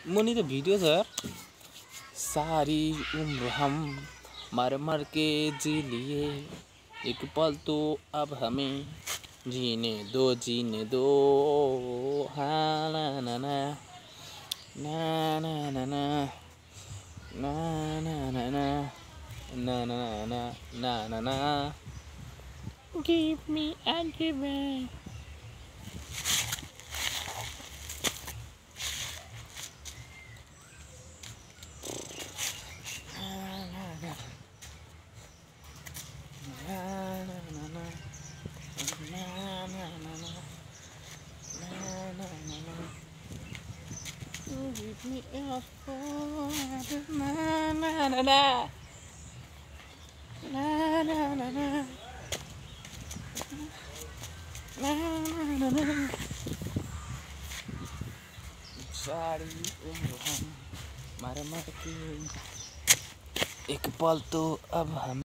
मुनी तो video sir. सारी उम्र हम मर मर के जी लिए, एक पल तो अब हमें जीने दो। हाँ ना ना ना ना ना ना ना ना ना ना ना ना ना ना ना ना ना। Give me a given. Give me a na na na na na na na na na na. सारी उम्र हम मर मर के, एक पल तो अब हम